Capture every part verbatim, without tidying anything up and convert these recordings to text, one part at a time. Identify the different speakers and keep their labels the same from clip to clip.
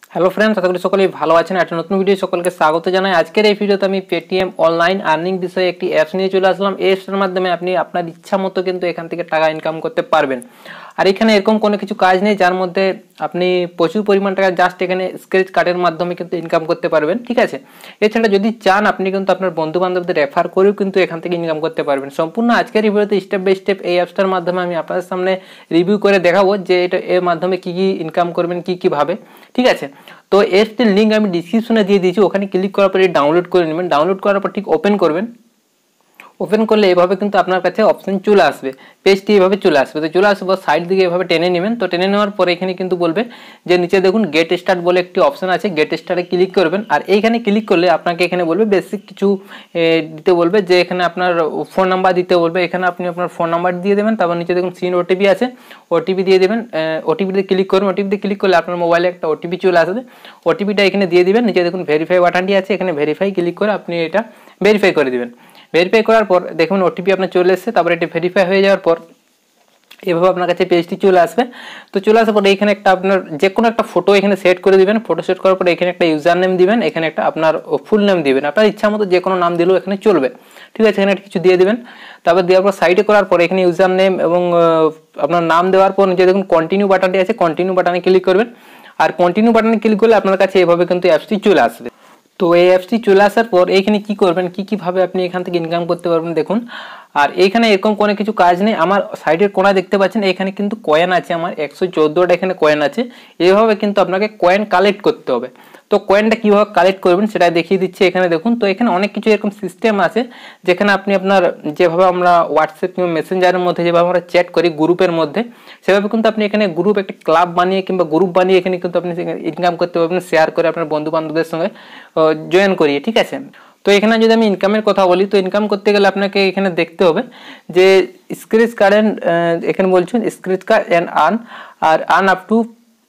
Speaker 1: Hello friends, আশা করি সকলেই ভালো আছেন। একটা নতুন ভিডিও সকলকে স্বাগত জানাই। আজকের এই ভিডিওতে আমি পেটিএম অনলাইন আর্নিং বিষয়ে একটি অ্যাপস নিয়ে চলে আসলাম। এই অ্যাপসের মাধ্যমে আপনি আপনার ইচ্ছা মতো কিন্তু এখান থেকে টাকা ইনকাম করতে পারবেন। আর এখানে এরকম কোনো কিছু কাজ নেই যার মধ্যে আপনি প্রচুর পরিমাণ টাকা জাস্ট এখানে স্ক্র্যাচ কার্ডের মাধ্যমে কিন্তু ইনকাম করতে পারবেন, ঠিক আছে। এছাড়া যদি চান আপনি কিন্তু আপনার বন্ধু বান্ধবদের রেফার করেও কিন্তু এখান থেকে ইনকাম করতে পারবেন। সম্পূর্ণ আজকের এই ভিডিওতে স্টেপ বাই স্টেপ এই অ্যাপসটার মাধ্যমে আমি আপনাদের সামনে রিভিউ করে দেখাবো যে এটা এর মাধ্যমে কী কী ইনকাম করবেন, কী কীভাবে, ঠিক আছে। তো অ্যাপসটির লিঙ্ক আমি ডিসক্রিপশনে দিয়ে দিয়েছি, ওখানে ক্লিক করার পরে ডাউনলোড করে নেবেন। ডাউনলোড করার পর ঠিক ওপেন করবেন। ওপেন করলে এভাবে কিন্তু আপনার কাছে অপশন চলে আসবে, পেজটি এভাবে চলে আসবে। তো চলে আসবে সাইড দিকে এভাবে টেনে নেবেন। তো টেনে নেওয়ার পরে এখানে কিন্তু বলবে যে নিচে দেখুন গেট স্টার্ট বলে একটি অপশন আছে, গেট স্টার্টে ক্লিক করবেন। আর এইখানে ক্লিক করলে আপনাকে এখানে বলবে বেসিক কিছু দিতে বলবে, যে এখানে আপনার ফোন নাম্বার দিতে বলবে। এখানে আপনি আপনার ফোন নাম্বার দিয়ে দেবেন। তারপর নিচে দেখুন সিন ওটিপি আছে, ওটিপি দিয়ে দেবেন। ওটিপিতে ক্লিক করবেন। ওটিপিতে ক্লিক করলে আপনার মোবাইলে একটা ওটিপি চলে আসবে, ওটিপিটা এখানে দিয়ে দিবেন। নিচে দেখুন ভেরিফাই বাটনটি আছে, এখানে ভেরিফাই ক্লিক করে আপনি এটা ভেরিফাই করে দেবেন। ভেরিফাই করার পর দেখুন ওটিপি আপনার চলে এসেছে। তারপরে এটি ভেরিফাই হয়ে যাওয়ার পর এভাবে আপনার কাছে পেজটি চলে আসবে। তো চলে আসার পরে এখানে একটা আপনার যে কোনো একটা ফটো এখানে সেট করে দিবেন। ফটো সেট করার পরে এখানে একটা ইউজার নেম দিবেন, এখানে একটা আপনার ফুল নেম দিবেন। আপনার ইচ্ছা মতো যে কোনো নাম দিলেও এখানে চলবে, ঠিক আছে। এখানে কিছু দিয়ে দিবেন। তারপর দেওয়ার পর সাইডে করার পর এখানে ইউজার নেম এবং আপনার নাম দেওয়ার পর নিচে দেখুন কন্টিনিউ বাটনটি আছে, কন্টিনিউ বাটনে ক্লিক করবেন। আর কন্টিনিউ বাটনে ক্লিক করলে আপনার কাছে এভাবে কিন্তু অ্যাপসটি চলে আসবে। তো এই অ্যাপসটি চলে আসার পর এইখানে কি করবেন, কি কিভাবে আপনি এখান থেকে ইনকাম করতে পারবেন দেখুন। আর এইখানে এরকম কোনো কিছু কাজ নেই। আমার সাইডের কোণায় দেখতে পাচ্ছেন এখানে কিন্তু কয়েন আছে, আমার একশো চোদ্দোটা এখানে কয়েন আছে। এইভাবে কিন্তু আপনাকে কয়েন কালেক্ট করতে হবে। তো কয়েনটা কীভাবে কালেক্ট করবেন সেটা দেখিয়ে দিচ্ছি এখানে দেখুন। তো এখানে অনেক কিছু এরকম সিস্টেম আছে যেখানে আপনি আপনার যেভাবে আমরা হোয়াটসঅ্যাপ কিংবা মেসেঞ্জারের মধ্যে যেভাবে আমরা চ্যাট করি গ্রুপের মধ্যে, সেভাবে কিন্তু আপনি এখানে গ্রুপ একটা ক্লাব বানিয়ে কিংবা গ্রুপ বানিয়ে এখানে কিন্তু আপনি ইনকাম করতে পারবেন, শেয়ার করে আপনার বন্ধু বান্ধবদের সঙ্গে জয়েন করিয়ে, ঠিক আছে। তো এখানে যদি আমি ইনকামের কথা বলি, তো ইনকাম করতে গেলে আপনাকে এখানে দেখতে হবে যে স্ক্র্যাচ কার্ড অ্যান্ড এখানে বলছেন স্ক্র্যাচ কার্ড অ্যান্ড আর্ন আর আর্ন আপ টু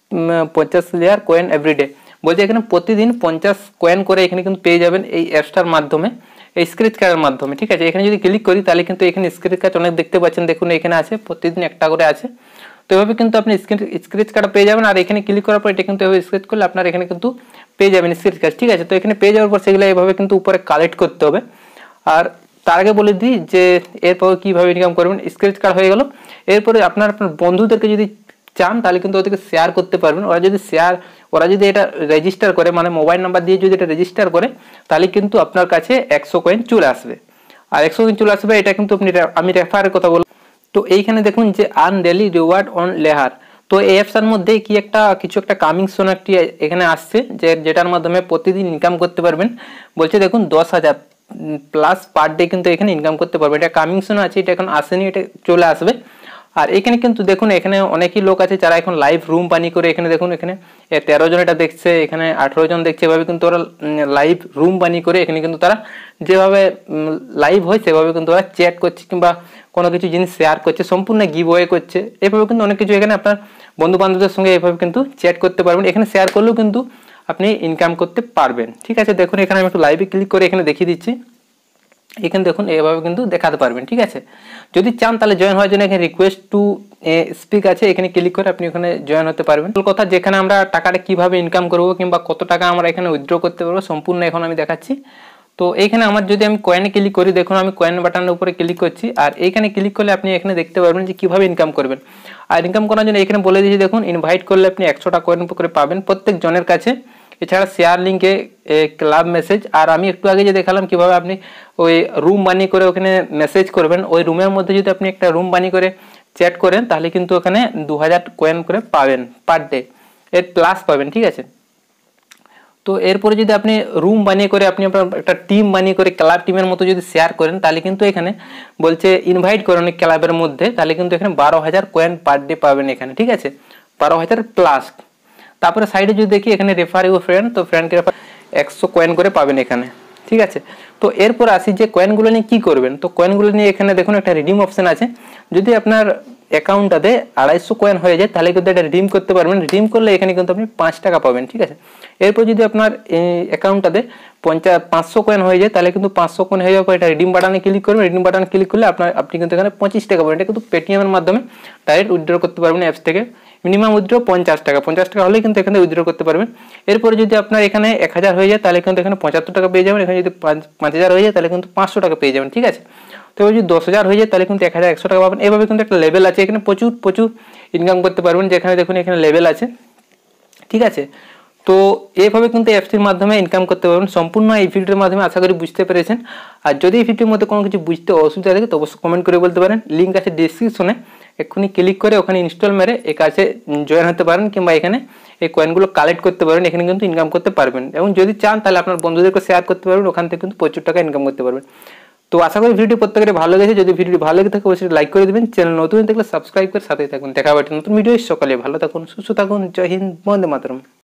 Speaker 1: পঞ্চাশ লেয়ার কয়েন এভরিডে। বলছে এখানে প্রতিদিন পঞ্চাশ কয়েন করে এখানে কিন্তু পেয়ে যাবেন এই অ্যাপসটার মাধ্যমে, এই স্ক্র্যাচ কার্ডের মাধ্যমে, ঠিক আছে। এখানে যদি ক্লিক করি তাহলে কিন্তু এখানে স্ক্র্যাচ কার্ড অনেক দেখতে পাচ্ছেন, দেখুন এখানে আছে প্রতিদিন একটা করে আছে। তো এভাবে কিন্তু আপনি স্ক্র্যাচ কার্ড পেয়ে যাবেন। আর এখানে ক্লিক করার পর এটা কিন্তু এভাবে স্ক্র্যাচ করলে আপনার এখানে কিন্তু পেয়ে যাবেন স্ক্র্যাচ কার্ড, ঠিক আছে। তো এখানে পেয়ে যাওয়ার পর সেগুলো এভাবে কিন্তু উপরে কালেক্ট করতে হবে। আর তার আগে বলে দিই যে এরপর কীভাবে ইনকাম করবেন। স্ক্র্যাচ কার্ড হয়ে গেল, এরপরে আপনার আপনার বন্ধুদেরকে যদি চান তাহলে কিন্তু ওদেরকে শেয়ার করতে পারবেন। ওরা যদি শেয়ার ওরা যদি এটা রেজিস্টার করে, মানে মোবাইল নাম্বার দিয়ে যদি এটা রেজিস্টার করে, তাহলে কিন্তু আপনার কাছে একশো কয়েন চলে আসবে। আর একশো কয়েন চলে আসবে, এটা কিন্তু আপনি আমি রেফারের কথা বলবো। তো এইখানে দেখুন যে earn daily reward on Lehar. তো এই অ্যাপসটার মধ্যে কি একটা কিছু একটা কামিং সোন একটি এখানে আসছে, যে যেটার মাধ্যমে প্রতিদিন ইনকাম করতে পারবেন। বলছে দেখুন দশ হাজার প্লাস পার ডে কিন্তু এখানে ইনকাম করতে পারবেন। এটা কামিং সোন আছে, এটা এখন আসেনি, এটা চলে আসবে। আর এখানে কিন্তু দেখুন এখানে অনেকই লোক আছে যারা এখন লাইভ রুম বানিয়ে করে, এখানে দেখুন এখানে তেরো জন এটা দেখছে, এখানে আঠেরো জন দেখছে। এভাবে কিন্তু ওরা লাইভ রুম বানিয়ে করে এখানে কিন্তু তারা যেভাবে লাইভ হয় সেভাবে কিন্তু ওরা চ্যাট করছে কিংবা কোনো কিছু জিনিস শেয়ার করছে, সম্পূর্ণ গিভ ওয়ে করছে। এভাবে কিন্তু অনেক কিছু এখানে আপনার বন্ধু বান্ধবদের সঙ্গে এভাবে কিন্তু চ্যাট করতে পারবেন। এখানে শেয়ার করলেও কিন্তু আপনি ইনকাম করতে পারবেন, ঠিক আছে। দেখুন এখানে আমি একটু লাইভে ক্লিক করে এখানে দেখিয়ে দিচ্ছি। এখানে দেখুন এভাবে কিন্তু দেখাতে পারবেন, ঠিক আছে। যদি চান তাহলে জয়েন হওয়ার জন্য এখানে রিকোয়েস্ট টু স্পিক আছে, এখানে ক্লিক করে আপনি ওখানে জয়েন হতে পারবেন। কথা যেখানে আমরা টাকাটা কিভাবে ইনকাম করব কিংবা কত টাকা আমরা এখানে উইথড্র করতে পারবো সম্পূর্ণ এখন আমি দেখাচ্ছি। তো এইখানে আমার যদি আমি কয়েনে ক্লিক করি, দেখুন আমি কয়েন বাটনের উপরে ক্লিক করছি। আর এইখানে ক্লিক করলে আপনি এখানে দেখতে পারবেন যে কীভাবে ইনকাম করবেন। আর ইনকাম করার জন্য এখানে বলে দিয়েছি দেখুন ইনভাইট করলে আপনি একশোটা কয়েন করে পাবেন প্রত্যেক জনের কাছে। এছাড়া শেয়ার লিঙ্কে ক্লাব মেসেজ। আর আমি একটু আগে যে দেখালাম কীভাবে আপনি ওই রুম বানিয়ে করে ওখানে মেসেজ করবেন, ওই রুমের মধ্যে যদি আপনি একটা রুম বানিয়ে করে চ্যাট করেন তাহলে কিন্তু ওখানে দু হাজার কয়েন করে পাবেন পার ডে, এর প্লাস পাবেন, ঠিক আছে। তো এরপরে যদি আপনি রুম বানিয়ে করে আপনি আপনার একটা টিম বানিয়ে করে ক্লাব টিমের মতো যদি শেয়ার করেন তাহলে কিন্তু এখানে বলছে ইনভাইট করেন ক্লাবের মধ্যে, তাহলে কিন্তু এখানে বারো হাজার কয়েন পার ডে পাবেন এখানে, ঠিক আছে, বারো হাজার প্লাস। তারপরে সাইডে যদি দেখি এখানে রেফার ইউ ফ্রেন্ড, তো ফ্রেন্ডকে রেফার একশো কয়েন করে পাবেন এখানে, ঠিক আছে। তো এরপর আসি যে কয়েনগুলো নিয়ে কী করবেন। তো কয়েনগুলো নিয়ে এখানে দেখুন একটা রিডিম অপশান আছে। যদি আপনার অ্যাকাউন্টটাতে আড়াইশো কয়েন হয়ে যায় তাহলে কিন্তু এটা রিডিম করতে পারবেন। রিডিম করলে এখানে কিন্তু আপনি পাঁচ টাকা পাবেন, ঠিক আছে। এরপর যদি আপনার অ্যাকাউন্টটাতে পঞ্চাশ পাঁচশো কয়েন হয়ে যায় তাহলে কিন্তু পাঁচশো কয়েন হয়ে যাওয়ার পর এটা রিডিম বাটনে ক্লিক করবেন। রিডিম বাটনে ক্লিক করলে আপনার আপনি কিন্তু এখানে পঁচিশ টাকা পাবেন। এটা কিন্তু পেটিএমের মাধ্যমে ডাইরেক্ট উইথড্র করতে পারবেন অ্যাপস থেকে। মিনিমাম উইথড্র পঞ্চাশ টাকা পঞ্চাশ টাকা হলেই কিন্তু এখানে উইথড্র করতে পারবেন। এরপরে যদি আপনার এখানে এক হাজার হয়ে যায় তাহলে কিন্তু এখানে পঁচাত্তর টাকা পেয়ে যাবেন। এখানে যদি পাঁচ হাজার হয়ে যায় তাহলে কিন্তু পাঁচশো টাকা পেয়ে যাবেন, ঠিক আছে। তো যদি দশ হাজার হয়ে যায় তাহলে কিন্তু এক হাজার একশো টাকা পাবেন। এভাবে কিন্তু একটা লেভেল আছে, এখানে প্রচুর প্রচুর ইনকাম করতে পারবেন, যেখানে দেখুন এখানে লেভেল আছে, ঠিক আছে। তো এইভাবে কিন্তু অ্যাপসটির মাধ্যমে ইনকাম করতে পারবেন। সম্পূর্ণ এই ভিডিওর মাধ্যমে আশা করি বুঝতে পেরেছেন। আর যদি এই ভিডিওর মধ্যে কোনো কিছু বুঝতে অসুবিধা থাকে তো অবশ্যই কমেন্ট করে বলতে পারেন। লিঙ্ক আছে ডিসক্রিপশনে, এক্ষুনি ক্লিক করে ওখানে ইনস্টল মেরে এই কাছে জয়েন হতে পারেন, কিংবা এখানে এই কয়েনগুলো কালেক্ট করতে পারেন। এখানে কিন্তু ইনকাম করতে পারবেন, এবং যদি চান তাহলে আপনার বন্ধুদেরকে শেয়ার করতে পারবেন, ওখান থেকে কিন্তু প্রচুর টাকা ইনকাম করতে পারবেন। তো আশা করি ভিডিওটি প্রত্যেকের ভালো লেগেছে। যদি ভিডিওটি ভালো লেগে থাকে অবশ্যই লাইক করে দেবেন, চ্যানেল নতুন থাকলে সাবস্ক্রাইব করে সাথেই থাকুন। দেখা হবে নতুন ভিডিও। সকালে ভালো থাকুন, সুস্থ থাকুন। জয় হিন্দ, বন্দে মাতরম।